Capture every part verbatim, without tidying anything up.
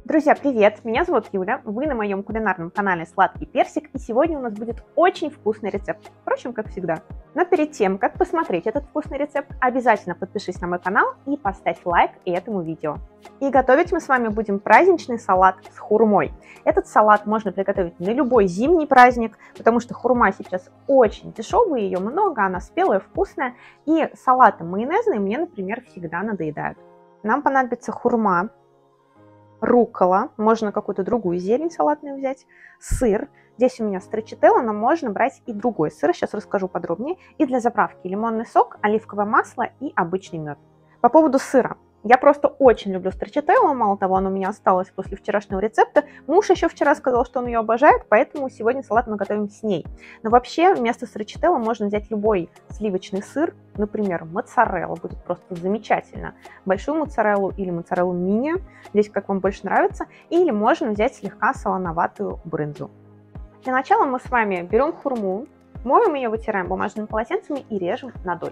Друзья, привет! Меня зовут Юля, вы на моем кулинарном канале Сладкий Персик, и сегодня у нас будет очень вкусный рецепт, впрочем, как всегда. Но перед тем, как посмотреть этот вкусный рецепт, обязательно подпишись на мой канал и поставь лайк этому видео. И готовить мы с вами будем праздничный салат с хурмой. Этот салат можно приготовить на любой зимний праздник, потому что хурма сейчас очень дешевая, ее много, она спелая, вкусная, и салаты майонезные мне, например, всегда надоедают. Нам понадобится хурма, руккола, можно какую-то другую зелень салатную взять, сыр. Здесь у меня строчителло, но можно брать и другой сыр, сейчас расскажу подробнее. И для заправки лимонный сок, оливковое масло и обычный мед. По поводу сыра. Я просто очень люблю строчителло, мало того, оно у меня осталось после вчерашнего рецепта. Муж еще вчера сказал, что он ее обожает, поэтому сегодня салат мы готовим с ней. Но вообще вместо строчителло можно взять любой сливочный сыр, например, моцарелла, будет просто замечательно. Большую моцареллу или моцареллу мини, здесь как вам больше нравится, или можно взять слегка солоноватую брынзу. Для начала мы с вами берем хурму, моем ее, вытираем бумажными полотенцами и режем на дольки.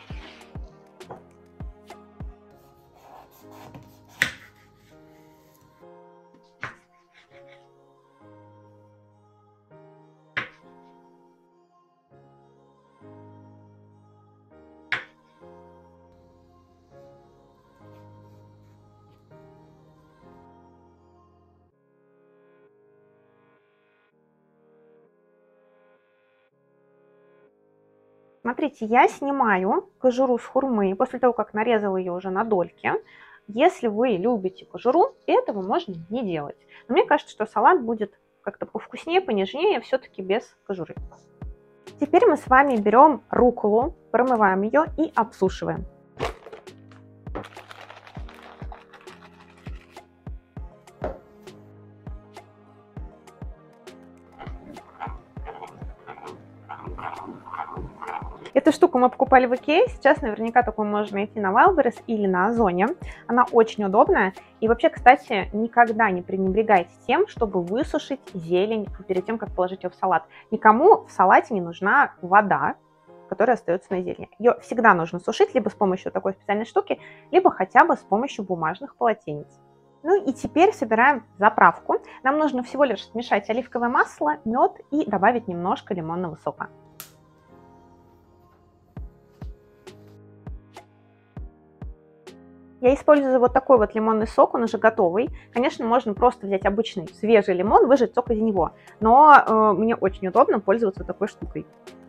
Смотрите, я снимаю кожуру с хурмы после того, как нарезала ее уже на дольки. Если вы любите кожуру, этого можно не делать. Но мне кажется, что салат будет как-то повкуснее, понежнее, все-таки без кожуры. Теперь мы с вами берем рукколу, промываем ее и обсушиваем. Эту штуку мы покупали в Икее, сейчас наверняка такую можно найти на Wildberries или на Озоне. Она очень удобная. И вообще, кстати, никогда не пренебрегайте тем, чтобы высушить зелень перед тем, как положить ее в салат. Никому в салате не нужна вода, которая остается на зелени. Ее всегда нужно сушить либо с помощью такой специальной штуки, либо хотя бы с помощью бумажных полотенец. Ну и теперь собираем заправку. Нам нужно всего лишь смешать оливковое масло, мед и добавить немножко лимонного сока. Я использую вот такой вот лимонный сок, он уже готовый. Конечно, можно просто взять обычный свежий лимон, выжать сок из него. Но э, мне очень удобно пользоваться такой штукой.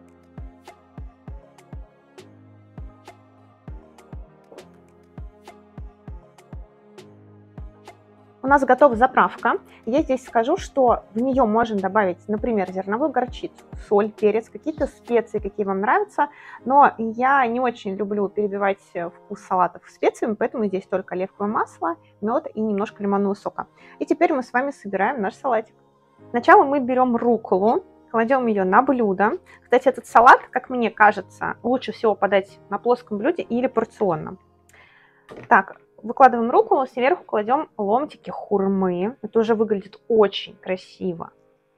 У нас готова заправка. Я здесь скажу, что в нее можно добавить, например, зерновую горчицу, соль, перец, какие-то специи, какие вам нравятся. Но я не очень люблю перебивать вкус салатов специями, поэтому здесь только оливковое масло, мед и немножко лимонного сока. И теперь мы с вами собираем наш салатик. Сначала мы берем рукколу, кладем ее на блюдо. Кстати, этот салат, как мне кажется, лучше всего подать на плоском блюде или порционно. Так. Выкладываем рукколу, сверху кладем ломтики хурмы. Это уже выглядит очень красиво.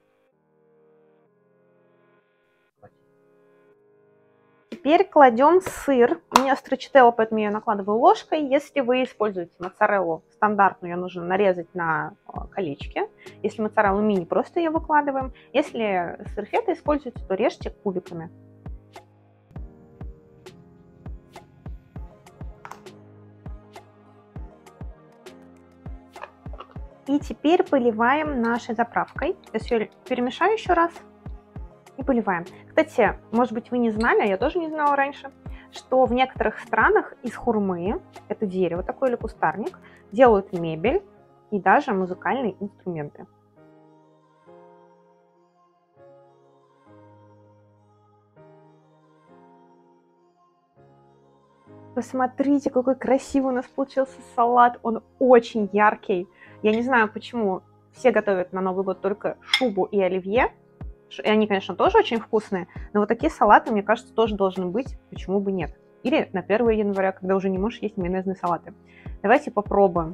Теперь кладем сыр. У меня строчителло, поэтому я ее накладываю ложкой. Если вы используете моцареллу стандартную, ее нужно нарезать на колечки. Если моцареллу мини, просто ее выкладываем. Если сыр фета используете, то режьте кубиками. И теперь поливаем нашей заправкой. Сейчас ее перемешаю еще раз и поливаем. Кстати, может быть, вы не знали, а я тоже не знала раньше, что в некоторых странах из хурмы, это дерево такое или кустарник, делают мебель и даже музыкальные инструменты. Посмотрите, какой красивый у нас получился салат. Он очень яркий. Я не знаю, почему все готовят на Новый год только шубу и оливье. И они, конечно, тоже очень вкусные. Но вот такие салаты, мне кажется, тоже должны быть. Почему бы нет? Или на первое января, когда уже не можешь есть майонезные салаты. Давайте попробуем.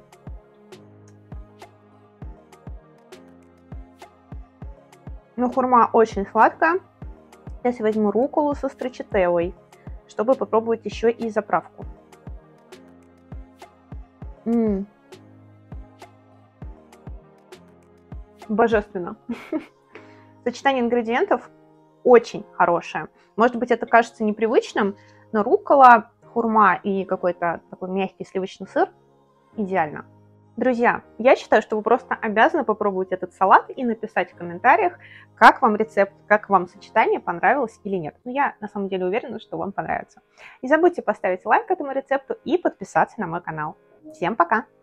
Ну, хурма очень сладкая. Сейчас я возьму рукколу со строчителлой, чтобы попробовать еще и заправку. М-м. божественно. Сочетание ингредиентов очень хорошее. Может быть, это кажется непривычным, но руккола, хурма и какой-то такой мягкий сливочный сыр идеально. Друзья, я считаю, что вы просто обязаны попробовать этот салат и написать в комментариях, как вам рецепт, как вам сочетание, понравилось или нет. Но я на самом деле уверена, что вам понравится. Не забудьте поставить лайк этому рецепту и подписаться на мой канал. Всем пока!